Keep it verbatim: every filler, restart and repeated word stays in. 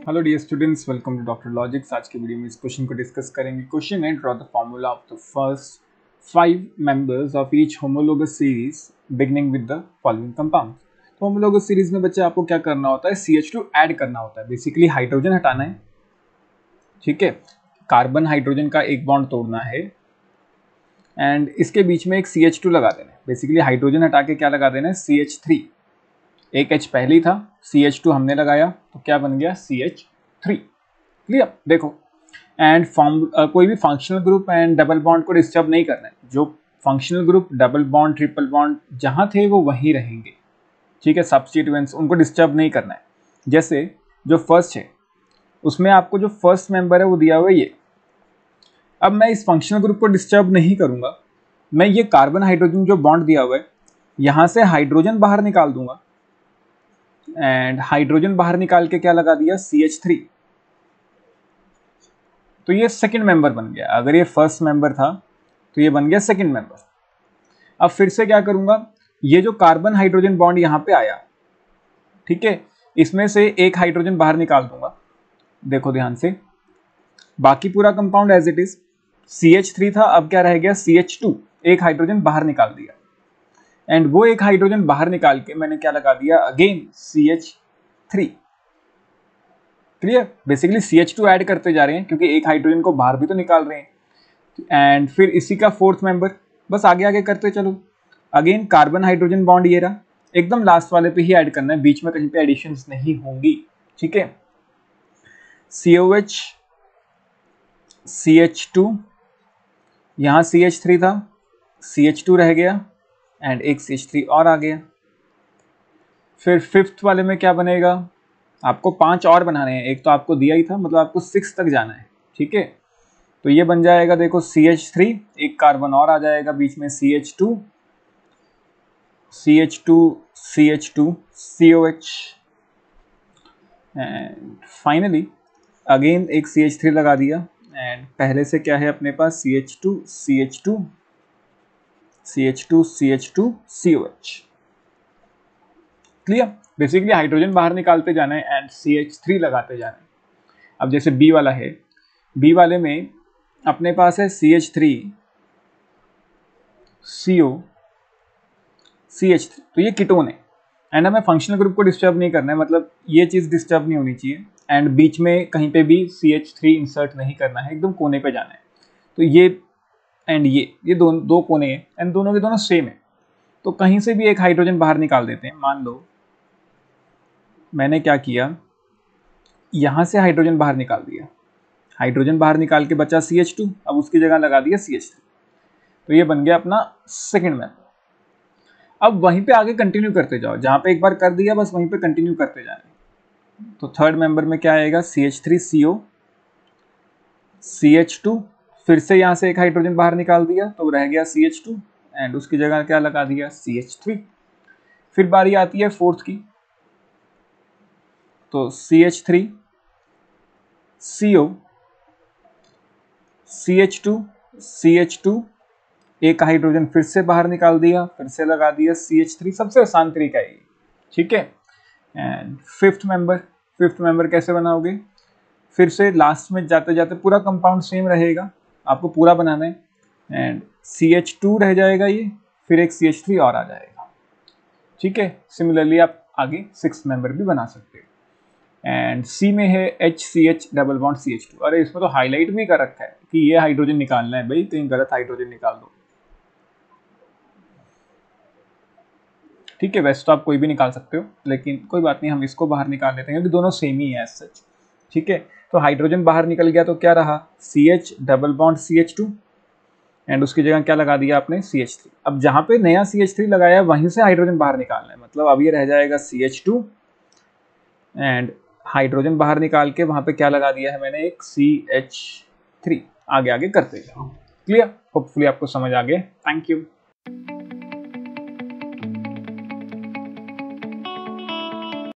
Hello dear students, welcome to Doctor Logics. आज के video में इस क्वेश्चन को डिस्कस करेंगे। क्वेश्चन है, draw the formula of the first five members of each homologous series beginning with the following compound. तो homologous series में बच्चे आपको क्या करना होता है, सी एच टू ऐड करना होता है। बेसिकली हाइड्रोजन हटाना है, ठीक है। कार्बन हाइड्रोजन का एक बॉन्ड तोड़ना है एंड इसके बीच में एक सी एच टू लगा देना है। बेसिकली हाइड्रोजन हटा के क्या लगा देना है, सी एच थ्री। एक H पहले ही था, सी एच टू हमने लगाया तो क्या बन गया, सी एच थ्री। क्लियर, देखो। एंड फॉर्म कोई भी functional group and double bond को डिस्टर्ब नहीं करना है। जो functional group, double bond, triple bond जहां थे वो वहीं रहेंगे, ठीक है। सब्स्टिट्यूएंट्स उनको डिस्टर्ब नहीं करना है। जैसे जो फर्स्ट है उसमें आपको जो फर्स्ट मेंबर है वो दिया हुआ है ये। अब मैं इस फंक्शनल ग्रुप को डिस्टर्ब नहीं करूंगा, मैं ये कार्बन हाइड्रोजन जो बॉन्ड दिया हुआ है यहां से हाइड्रोजन बाहर निकाल दूंगा एंड हाइड्रोजन बाहर निकाल के क्या लगा दिया, सी एच थ्री। तो ये सेकंड मेंबर बन गया। अगर ये फर्स्ट मेंबर था तो ये बन गया सेकंड मेंबर। अब फिर से क्या करूंगा, ये जो कार्बन हाइड्रोजन बॉन्ड यहां पे आया, ठीक है, इसमें से एक हाइड्रोजन बाहर निकाल दूंगा। देखो ध्यान से, बाकी पूरा compound as it is. C H three था, अब क्या रह गया, सी एच टू। एक हाइड्रोजन बाहर निकाल दिया एंड वो एक हाइड्रोजन बाहर निकाल के मैंने क्या लगा दिया, again C H three. Clear, basically C H two add करते जा रहे हैं क्योंकि एक हाइड्रोजन को बाहर भी तो निकाल रहे हैं। एंड फिर इसी का फोर्थ मेंबर, बस आगे आगे करते चलो। अगेन कार्बन हाइड्रोजन बॉन्ड ये रहा, एकदम लास्ट वाले पे ही ऐड करना है, बीच में कहीं पे एडिशंस नहीं होंगी, ठीक है। C O H, C H two, यहां सी एच थ्री था, सी एच टू रह गया एंड एक सी एच थ्री और आ गया। फिर फिफ्थ वाले में क्या बनेगा, आपको पांच और बनाने हैं, एक तो आपको दिया ही था, मतलब आपको सिक्स तक जाना है, ठीक है। तो ये बन जाएगा, देखो सी एच थ्री, एक कार्बन और आ जाएगा बीच में, C H two, C H two, C H two, C O H and finally again एक सी एच थ्री लगा दिया एंड पहले से क्या है अपने पास, C H two, C H two, C H two, C H two, C O H. Clear, basically hydrogen बाहर निकालते जाना है एंड सी एच थ्री लगाते जाना है। अब जैसे बी वाला है, बी वाले में अपने पास है C H three, C O, C H three, तो ये कीटोन है एंड हमें फंक्शनल ग्रुप को डिस्टर्ब नहीं करना है, मतलब ये चीज़ डिस्टर्ब नहीं होनी चाहिए एंड बीच में कहीं पे भी सी एच थ्री इंसर्ट नहीं करना है, एकदम कोने पे जाना है। तो ये एंड ये ये दोनों दो कोने हैं एंड दोनों के दोनों सेम है, तो कहीं से भी एक हाइड्रोजन बाहर निकाल देते हैं। मान लो मैंने क्या किया, यहां से हाइड्रोजन बाहर निकाल दिया, हाइड्रोजन बाहर निकाल के बचा सी एच टू, अब उसकी जगह लगा दिया सी एच थ्री। तो ये बन गया अपना सेकंड मेंबर। अब वहीं पे आगे कंटिन्यू करते जाओ, जहां पे एक बार कर दिया बस वहीं पे कंटिन्यू करते जाना। तो थर्ड मेंबर में क्या आएगा, C H three, C O, C H two, फिर से यहां से एक हाइड्रोजन बाहर निकाल दिया तो रह गया सी एच टू एंड उसकी जगह क्या लगा दिया, सी एच थ्री। फिर बारी आती है फोर्थ की, तो C H three, C O, C H two, C H two, एक हाइड्रोजन फिर से बाहर निकाल दिया, फिर से लगा दिया सी एच थ्री। सबसे आसान तरीका है ये, ठीक है। And fifth member, fifth member कैसे बनाओगे, फिर से लास्ट में जाते जाते पूरा कंपाउंड सेम रहेगा, आपको पूरा बनाना है एंड सी एच टू रह जाएगा ये, फिर एक सी एच थ्री और आ जाएगा, ठीक है। सिमिलरली आप आगे सिक्स मेंबर भी बना सकते हो। एंड सी में है H C H double bond C H two. अरे इसमें तो हाईलाइट भी कर रखा है कि ये हाइड्रोजन निकालना है, भाई कहीं गलत हाइड्रोजन निकाल दो, ठीक है। वैसे तो आप कोई भी निकाल सकते हो, लेकिन कोई बात नहीं, हम इसको बाहर निकाल लेते हैं क्योंकि दोनों सेम ही है एज सच, ठीक है। तो हाइड्रोजन बाहर निकल गया तो क्या रहा, C H double bond C H two and उसकी जगह क्या लगा दिया आपने, सी एच थ्री। अब जहां पे नया सी एच थ्री लगाया वहीं से हाइड्रोजन बाहर निकालना है, मतलब अब ये रह जाएगा C H two and hydrogen बाहर निकाल के वहां पे क्या लगा दिया है मैंने, एक सी एच थ्री। आगे आगे करते जाओ। क्लियर, होपफुली आपको समझ आ गया। Thank you.